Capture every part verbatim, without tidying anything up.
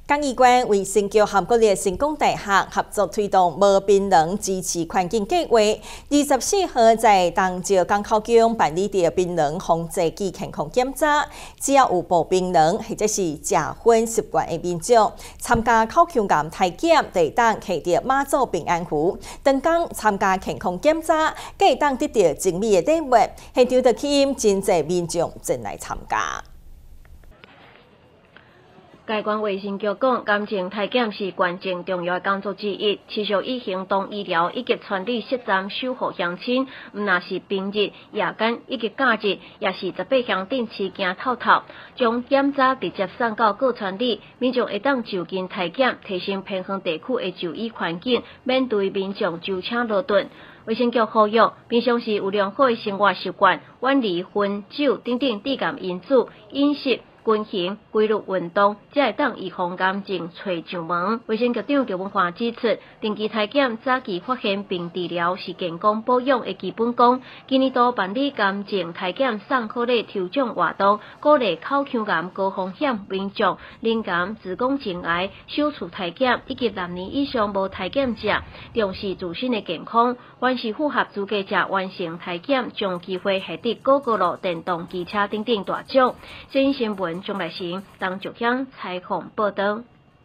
嘉义县卫生局和国立成功大学合作推动无槟榔支持环境计划。二十四号在东石港口宫办理着槟榔防治及健康检查，只要有报槟榔或者是食薰习惯的民众，参加口腔癌体检，就会当摕到妈祖平安符。当天参加健康检查，更会当得到精美的礼物。现场就吸引真侪民众前来参加。 台湾卫生局讲，癌症体检是关键重要的工作之一，持续以行动医疗以及传递实站守护乡亲，毋但是平日、夜间以及假日，也是十八乡定期行透透，将检查直接送到各传递，民众会当就近体检，提升偏远地区的就医环境，免对民众舟车劳顿。 卫生局呼吁，平常时有良好的生活习惯，远离烟酒等等致癌因子，饮食。 均衡、规律运动，才会当预防癌症找上门。卫生局长邱文华指出，定期体检早期发现并治疗是健康保养的基本功。今年度办理癌症体检送好礼抽奖活动，鼓励口腔癌高风险民众、淋癌、子宫颈癌、手术体检以及六年以上无体检者，重视自身的健康。凡是符合资格者完成体检，将有机会获得高高路、电动机车等等大奖。新新闻。 钟来行当九乡采访报道。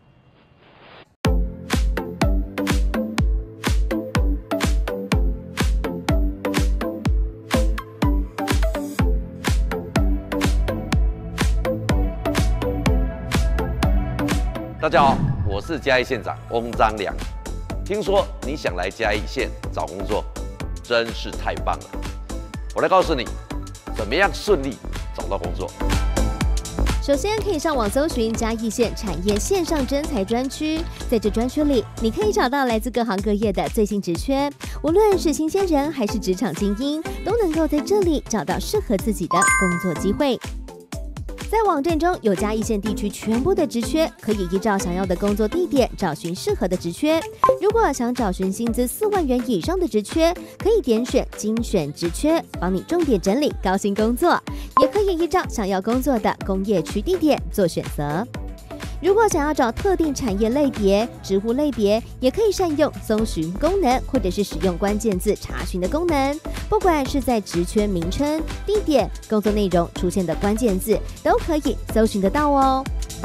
大家好，我是嘉义县长翁章良。听说你想来嘉义县找工作，真是太棒了！我来告诉你，怎么样顺利找到工作。 首先，可以上网搜寻嘉义县产业线上征才专区，在这专区里，你可以找到来自各行各业的最新职缺，无论是新鲜人还是职场精英，都能够在这里找到适合自己的工作机会。 在网站中有嘉义县地区全部的职缺，可以依照想要的工作地点找寻适合的职缺。如果想找寻薪资四万元以上的职缺，可以点选精选职缺，帮你重点整理高薪工作。也可以依照想要工作的工业区地点做选择。 如果想要找特定产业类别、职务类别，也可以善用搜寻功能，或者是使用关键字查询的功能。不管是在职缺名称、地点、工作内容出现的关键字，都可以搜寻得到哦。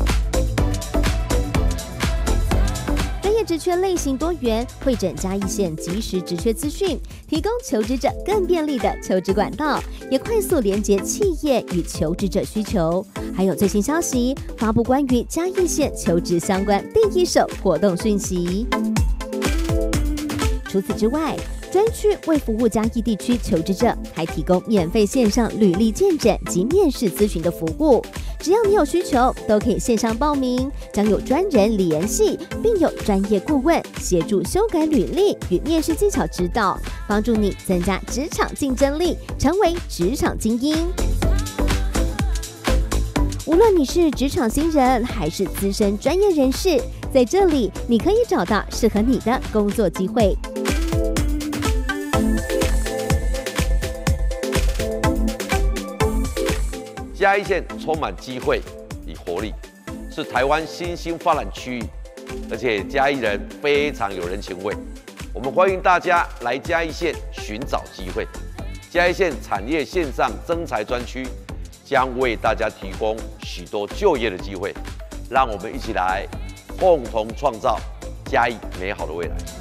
专业职缺类型多元，汇整嘉义县即时职缺资讯，提供求职者更便利的求职管道，也快速连接企业与求职者需求。还有最新消息，发布关于嘉义县求职相关第一手活动讯息。除此之外， 专区为服务嘉义地区求职者，还提供免费线上履历鉴诊及面试咨询的服务。只要你有需求，都可以线上报名，将有专人联系，并有专业顾问协助修改履历与面试技巧指导，帮助你增加职场竞争力，成为职场精英。无论你是职场新人还是资深专业人士，在这里你可以找到适合你的工作机会。 嘉义县充满机会与活力，是台湾新兴发展区域，而且嘉义人非常有人情味。我们欢迎大家来嘉义县寻找机会。嘉义县产业线上征才专区将为大家提供许多就业的机会，让我们一起来共同创造嘉义美好的未来。